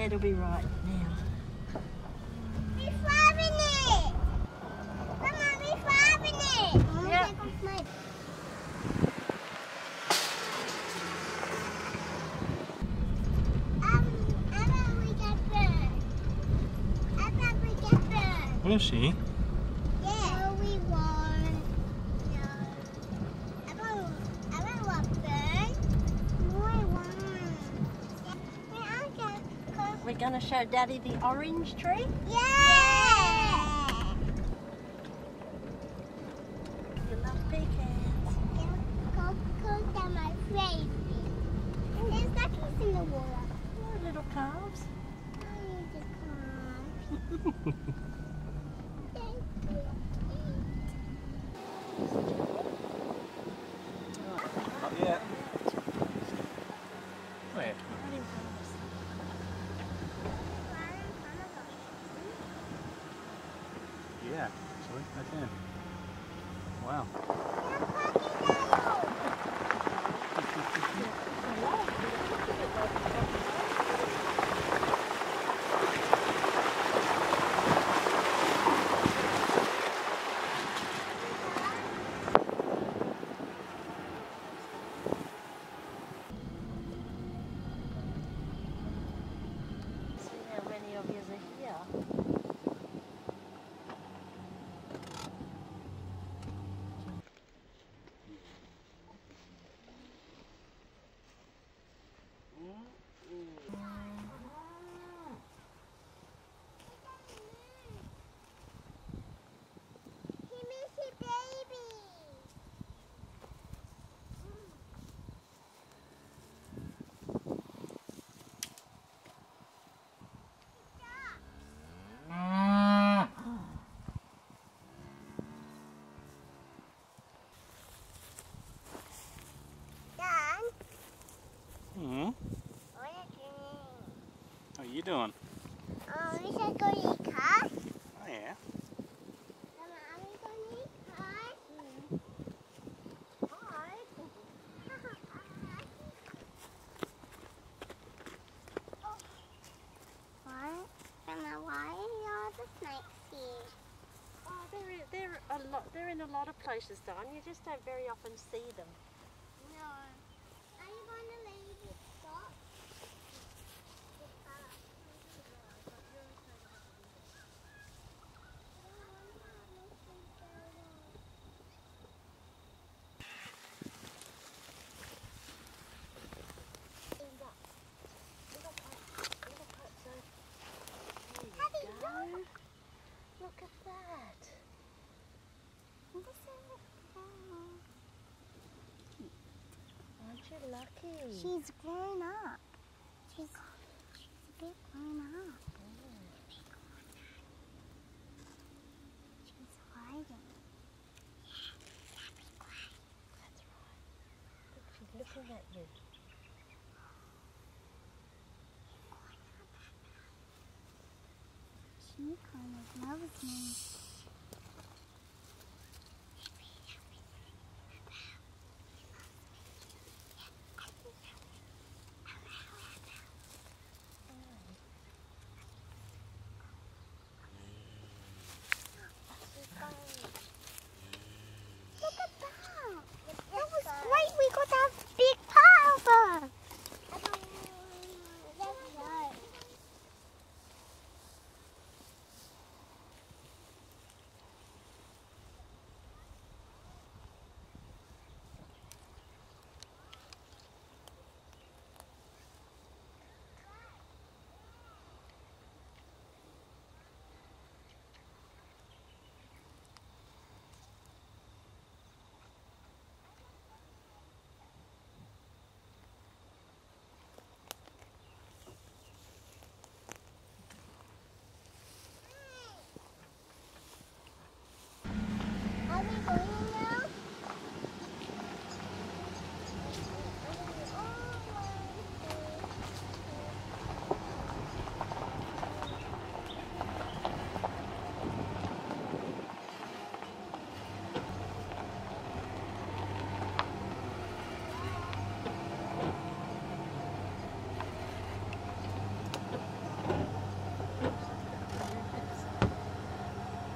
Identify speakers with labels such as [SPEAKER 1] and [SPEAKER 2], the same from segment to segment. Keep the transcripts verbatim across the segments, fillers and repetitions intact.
[SPEAKER 1] Yeah, it'll be right now.
[SPEAKER 2] We're farming it! Come on, we're farming it! Oh,
[SPEAKER 1] yeah.
[SPEAKER 2] Um, I thought we get burned. I thought we get burned.
[SPEAKER 3] Will she?
[SPEAKER 2] Yeah. No, we won't. No. I won't. I won't want burned. No, I won't.
[SPEAKER 1] We're going to show Daddy the orange tree?
[SPEAKER 2] Yeah!
[SPEAKER 1] You love pecans.
[SPEAKER 2] Coco's are my favorite. And there's duckies in the water.
[SPEAKER 1] Oh, little calves.
[SPEAKER 2] I need to calm. Thank you.
[SPEAKER 3] Not yet. Where? Yeah, actually, I can. Wow.
[SPEAKER 1] See how many of yous are here.
[SPEAKER 3] Hmm.
[SPEAKER 2] What are you doing?
[SPEAKER 3] How are you doing?
[SPEAKER 2] Oh, we should go eat cars.
[SPEAKER 3] Oh yeah.
[SPEAKER 2] Mama, are we going to eat cars? Hi. What? Mama, why are all the snakes here?
[SPEAKER 1] Oh, they're, they're, a lot, they're in a lot of places, Don. You just don't very often see them.
[SPEAKER 2] No. Are you going to leave it stop?
[SPEAKER 1] Look at that. Aren't you lucky?
[SPEAKER 2] She's grown up. She's, she's a bit grown up. She's hiding.
[SPEAKER 1] That's right. Look, she's looking at you.
[SPEAKER 2] She kind of loves me. Look at that! That was great! We got that big part of her!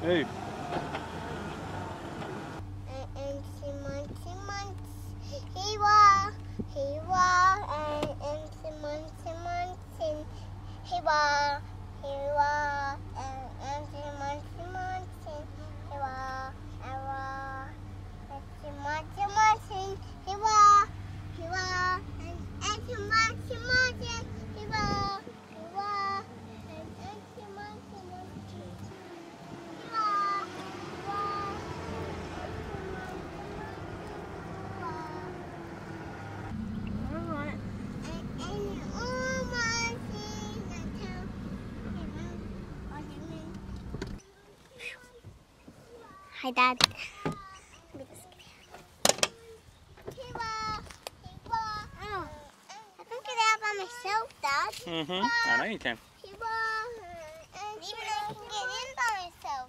[SPEAKER 3] Who?
[SPEAKER 2] He was, he was, and and mountain, mountain. He was, he was, and and mountain, mountain. He was, I was, and mountain, mountain. He was, he was, and and mountain, mountain. He was, he was, and and mountain, mountain. He was, he was.
[SPEAKER 1] Alright.
[SPEAKER 2] Hi, Dad. Oh, I can get out by myself, Dad.
[SPEAKER 3] Mm-hmm. I know you can.
[SPEAKER 2] Even I can get in by myself.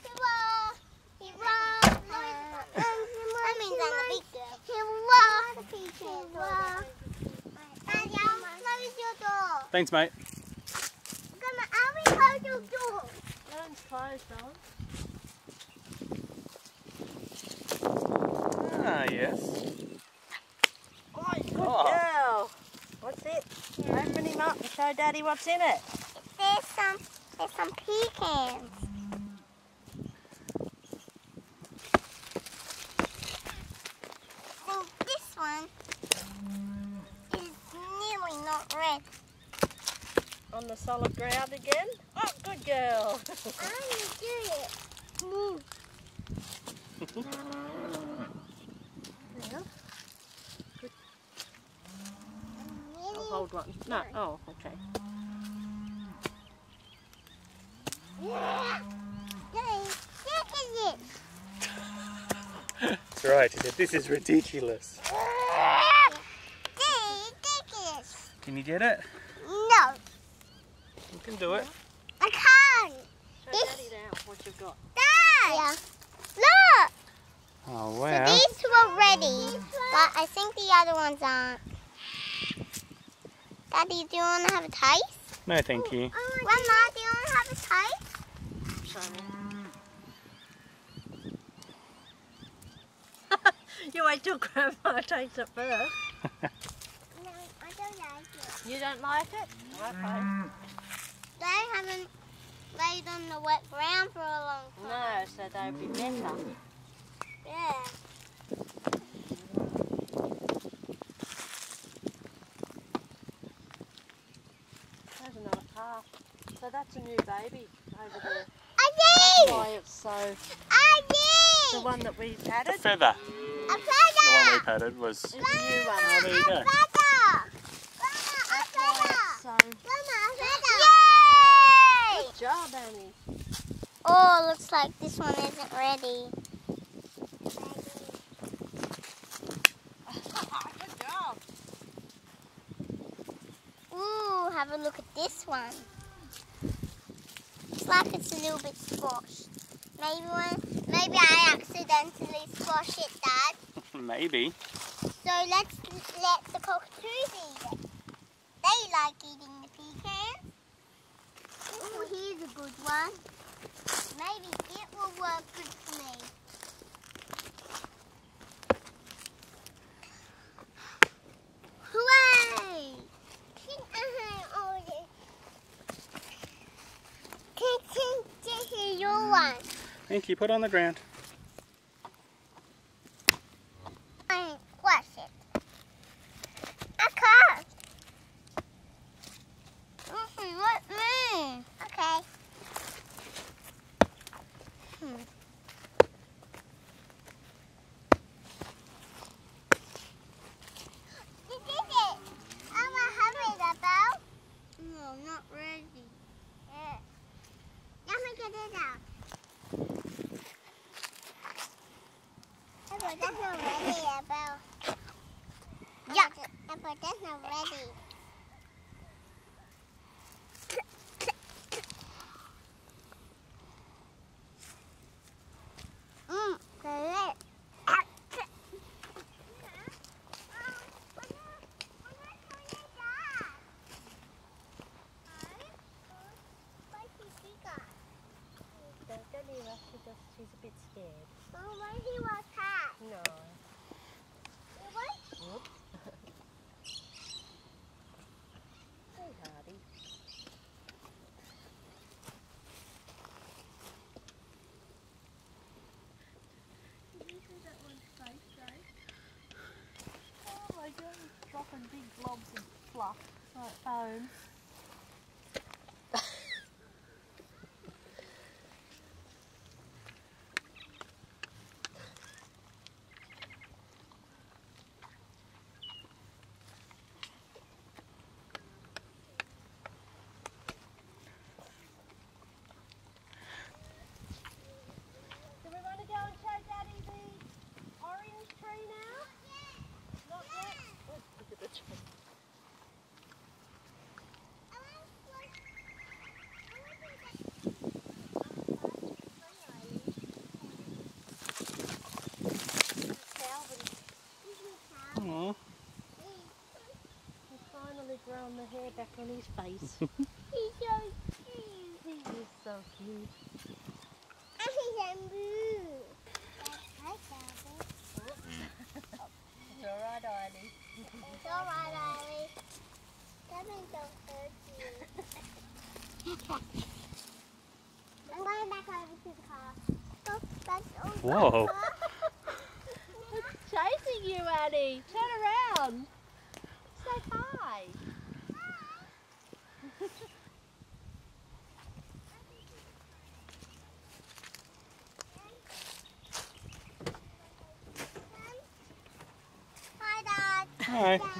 [SPEAKER 2] That means I'm the big girl. Close your door.
[SPEAKER 3] Thanks, mate.
[SPEAKER 2] Come on, I'll be close your door.
[SPEAKER 1] Mine's closed on.
[SPEAKER 3] Ah, yes.
[SPEAKER 1] Oh, good
[SPEAKER 3] Oh.
[SPEAKER 1] girl. What's it? Open him up and show Daddy what's in it.
[SPEAKER 2] There's some, there's some pecans. I think this one is nearly not red.
[SPEAKER 1] On the solid ground again. Oh, good girl.
[SPEAKER 2] I'm gonna do it. Move.
[SPEAKER 1] Yeah. Good. I'll hold one. No. Oh, okay.
[SPEAKER 2] Yeah. Look at
[SPEAKER 3] That's right. He said, this is ridiculous.
[SPEAKER 2] it. Ridiculous.
[SPEAKER 3] Can you get it?
[SPEAKER 2] No,
[SPEAKER 3] You can do it.
[SPEAKER 2] I can't.
[SPEAKER 1] Show
[SPEAKER 2] This-
[SPEAKER 1] Daddy now what you've got.
[SPEAKER 2] Dad. Yeah. Look.
[SPEAKER 3] Oh,
[SPEAKER 2] So
[SPEAKER 3] wow.
[SPEAKER 2] these two are ready, but I think the other ones aren't. Daddy, do you want to have a taste?
[SPEAKER 3] No, thank you.
[SPEAKER 2] Grandma, do you want to have a taste?
[SPEAKER 1] Show me. You wait till Grandma takes it first.
[SPEAKER 2] No, I don't like it.
[SPEAKER 1] You don't like it? Okay.
[SPEAKER 2] They haven't laid on the wet ground for a long time.
[SPEAKER 1] No, so they'd be better.
[SPEAKER 2] Yeah.
[SPEAKER 1] There's another calf. So that's a new baby over there.
[SPEAKER 2] I
[SPEAKER 1] That's
[SPEAKER 2] did!
[SPEAKER 1] why it's so...
[SPEAKER 2] I
[SPEAKER 1] The
[SPEAKER 2] did!
[SPEAKER 1] one that we
[SPEAKER 3] The
[SPEAKER 1] added
[SPEAKER 3] feather.
[SPEAKER 2] A
[SPEAKER 3] The one we
[SPEAKER 2] feather!
[SPEAKER 3] patted was...
[SPEAKER 1] is the new one.
[SPEAKER 3] Oh, there you
[SPEAKER 2] A
[SPEAKER 3] go.
[SPEAKER 2] feather! Grandma, a
[SPEAKER 1] That's why
[SPEAKER 2] feather!
[SPEAKER 1] it's so...
[SPEAKER 2] Grandma, a feather! Yay!
[SPEAKER 1] Good job, Annie.
[SPEAKER 2] Oh, looks like this one isn't ready.
[SPEAKER 1] Good job.
[SPEAKER 2] Ooh, have a look at this one. Looks like it's a little bit squashed. Maybe one, maybe I accidentally squashed it, Dad.
[SPEAKER 3] Maybe.
[SPEAKER 2] So let's let the cockatoos eat it. They like eating the pecans. Ooh, here's a good one. Maybe it will work good for me. Hooray! This is your one.
[SPEAKER 3] Thank you. Put it on the ground.
[SPEAKER 2] I squash it. I can't. Mm-hmm, let me. Okay. Hmm. You did it. I'm a hurry, Belle. No, not ready. Yeah. Let me get it out. Apple, that's not ready, Belle. Yeah. Apple, that's not ready. Mmm, good.
[SPEAKER 1] Don't get me rushed. just, she's a bit scared.
[SPEAKER 2] Oh, why he was cat?
[SPEAKER 1] No.
[SPEAKER 2] It was?
[SPEAKER 1] Whoop. Hey, Hardy. Did you see that one's face, Dave? Oh my God, it's dropping big globs of fluff like foam. Do we want to go and show Daddy the orange tree now? Not yet. Oh, look at the tree.
[SPEAKER 3] Aww.
[SPEAKER 1] He's finally grown the hair back on his face.
[SPEAKER 2] He's so cute.
[SPEAKER 1] He is so cute.
[SPEAKER 2] And he's a blue. Hi, Calvin.
[SPEAKER 1] It's alright, Eiley.
[SPEAKER 2] It's alright, Riley. Calvin don't hurt you. I'm going back over to the car. Oh, that's over.
[SPEAKER 3] Whoa.
[SPEAKER 1] It's chasing you, Annie. Turn around. Say hi.
[SPEAKER 2] Hi, Dad.
[SPEAKER 3] Hi.
[SPEAKER 2] Dad.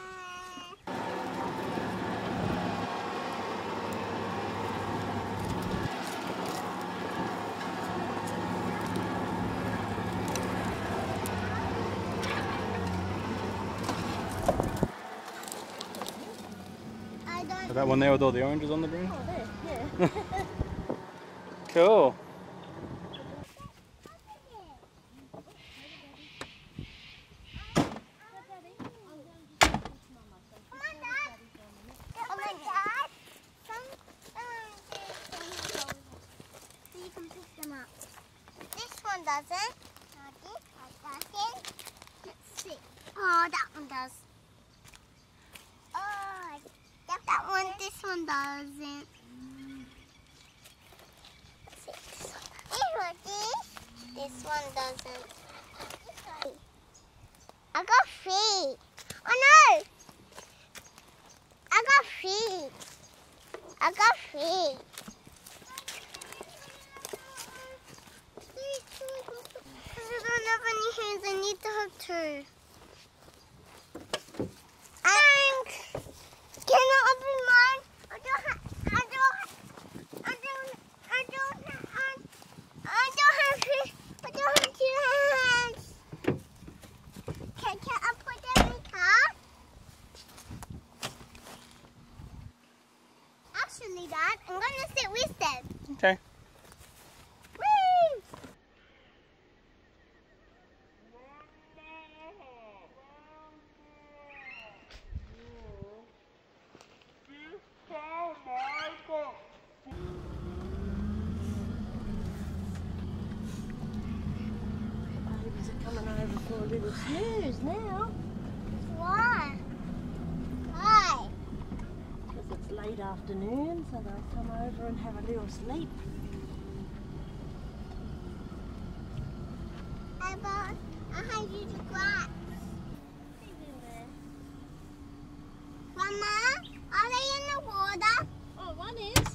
[SPEAKER 2] I don't
[SPEAKER 3] So that one there with all the oranges on the brim?
[SPEAKER 1] Oh, there, yeah.
[SPEAKER 3] Cool.
[SPEAKER 2] Oh my God! Some, um, so you can pick them up. This one doesn't. Not this one doesn't. Let's see. Oh, that one does. Oh, that, that one. This one doesn't. Let's see. This one. This one. This. This one doesn't. I got three. Oh no! I got three. I got three. Because I don't have any hands, I need to have two. And can I open mine? I don't have. I don't. I don't. I don't. have- I don't have. I don't have two hands. Can, can I put them in the car? Actually, Dad, I'm gonna sit with them.
[SPEAKER 3] Okay.
[SPEAKER 2] Woo!
[SPEAKER 1] Babies are coming over for a little snooze now.
[SPEAKER 2] Why? Why?
[SPEAKER 1] Because it's late afternoon, so they'll come over and have a little sleep.
[SPEAKER 2] I bought a hundred grass.
[SPEAKER 1] He's in there.
[SPEAKER 2] Mama, are they in the water?
[SPEAKER 1] Oh, one is.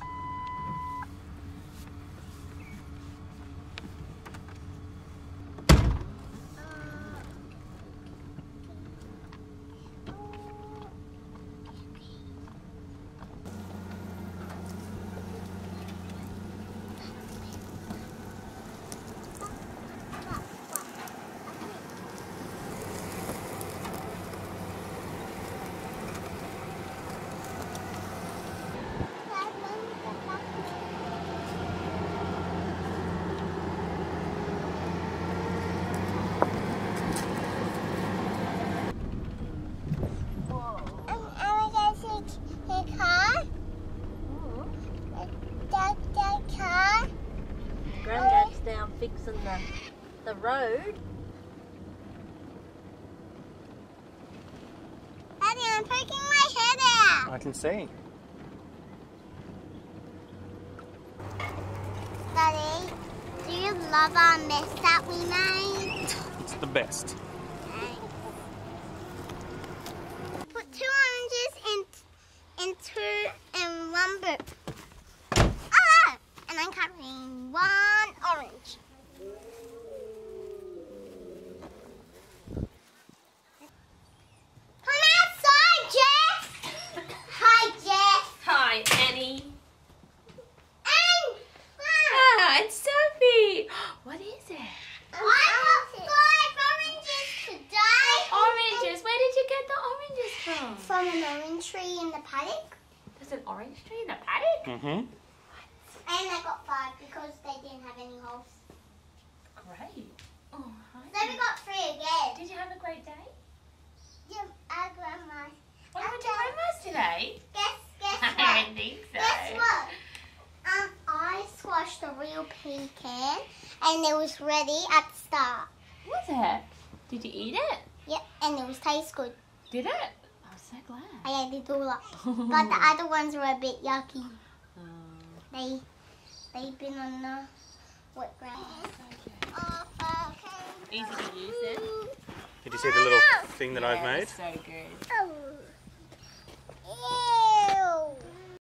[SPEAKER 1] fixing the, the road.
[SPEAKER 2] Daddy, I'm poking my head out.
[SPEAKER 3] I can see.
[SPEAKER 2] Daddy, do you love our mess that we made?
[SPEAKER 3] It's the best.
[SPEAKER 2] Put two oranges in, into in one boot. Ah! And I'm cutting one orange. Come outside, Jess! Hi, Jess!
[SPEAKER 1] Hi, Annie.
[SPEAKER 2] And
[SPEAKER 1] Ah, it's Sophie. What is it?
[SPEAKER 2] I got five oranges today.
[SPEAKER 1] Oranges. Where did you get the oranges from?
[SPEAKER 2] From an orange tree in the paddock.
[SPEAKER 1] There's an orange tree in the paddock?
[SPEAKER 3] Mm-hmm.
[SPEAKER 2] And I got five because they didn't have any holes.
[SPEAKER 1] Great. Oh, hi.
[SPEAKER 2] So we got three again.
[SPEAKER 1] Did you have a great day?
[SPEAKER 2] Yeah, our grandma.
[SPEAKER 1] Oh, you went to grandma's today?
[SPEAKER 2] Guess, guess
[SPEAKER 1] I
[SPEAKER 2] what?
[SPEAKER 1] don't think so.
[SPEAKER 2] Guess what? Um, I squashed a real pecan and it was ready at the start.
[SPEAKER 1] Was it? Did you eat it?
[SPEAKER 2] Yep, and it was taste good.
[SPEAKER 1] Did it? I'm so glad.
[SPEAKER 2] I ate it all up. But the other ones were a bit yucky.
[SPEAKER 1] Oh.
[SPEAKER 2] They, they've been on the wet ground.
[SPEAKER 1] Easy to use it.
[SPEAKER 3] Did you see the little thing that I've
[SPEAKER 1] Yeah,
[SPEAKER 3] made?
[SPEAKER 1] it's so good.
[SPEAKER 2] Oh.